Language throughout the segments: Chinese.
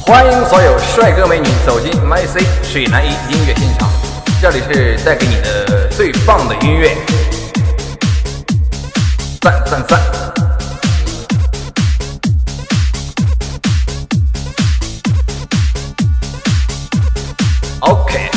欢迎所有帅哥美女走进 MyC 水南一音乐现场，这里是带给你的最棒的音乐，赞赞赞！ OK。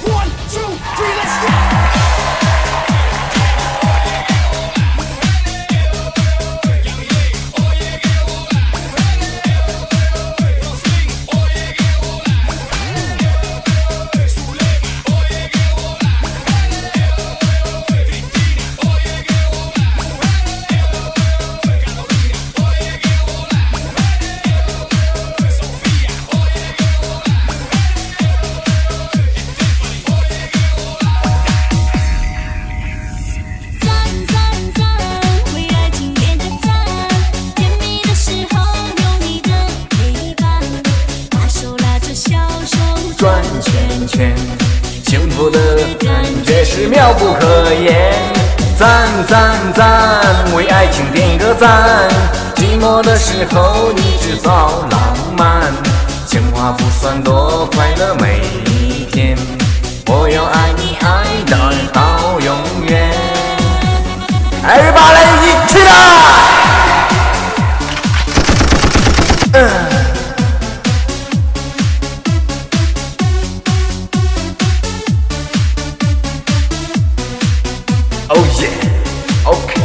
转圈圈，幸福的感觉是妙不可言。赞赞赞，为爱情点个赞。寂寞的时候你制造浪漫，情话不算多，快乐每一天。我要爱你爱到永远。Everybody 一起来！Oh yeah, OK。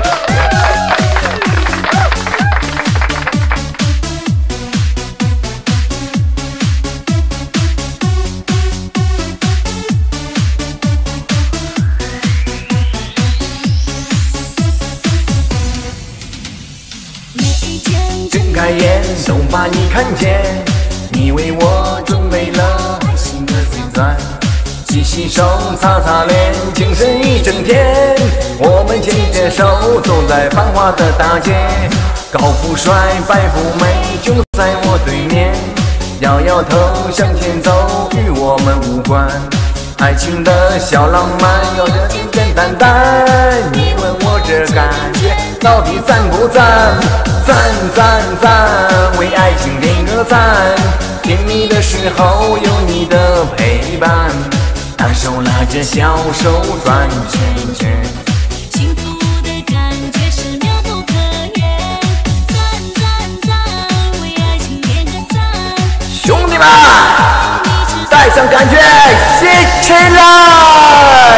睁开眼，都把你看见，你为我准备了爱心的最赞。 洗洗手，擦擦脸，精神一整天。我们牵着手走在繁华的大街，高富帅，白富美就在我对面。摇摇头向前走，与我们无关。爱情的小浪漫有着简简单单。你问我这感觉到底赞不赞？赞赞赞，为爱情点个赞。甜蜜的时候有你的陪伴。 大手拉着小手转圈圈， 幸福的感觉是妙不可言。赞赞赞，为爱情点个赞。 兄弟们，带上感觉，一起来！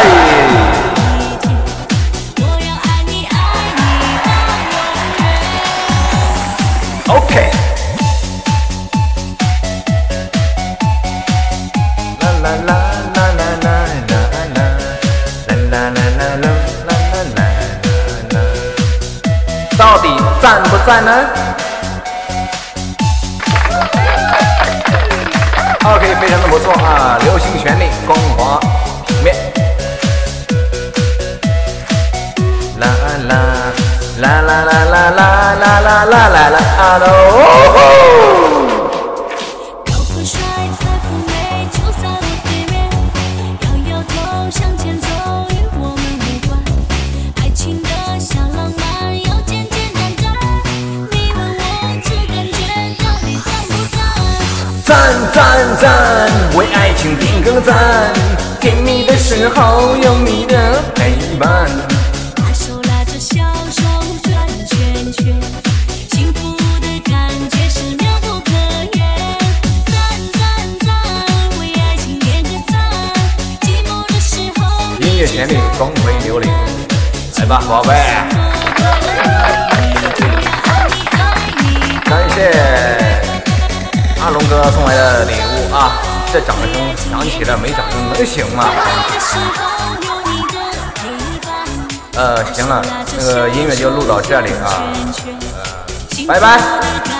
我要爱你爱你到永远。 OK。啦啦啦。 到底赞不赞呢 ？OK， 非常的不错啊！流星旋律，光华平面。啦啦啦啦啦啦啦啦啦啦啦啦啊喽！ 高富帅，白富美就在我对面，摇摇头向前走，与我们无关。爱情的小浪漫要简简单单，你问我这感觉到底赞不赞？ 赞赞赞，为爱情点个赞。甜蜜的时候有你的陪伴。 大手拉着小手转圈圈，幸福的感觉是妙不可言。赞赞赞，为爱情点个赞。寂寞的时候， 音乐旋律，光辉流灵，来吧，宝贝！感谢阿龙哥送来的礼物啊！这掌声响起了，没掌声能行吗？行了，这个音乐就录到这里啊，拜拜。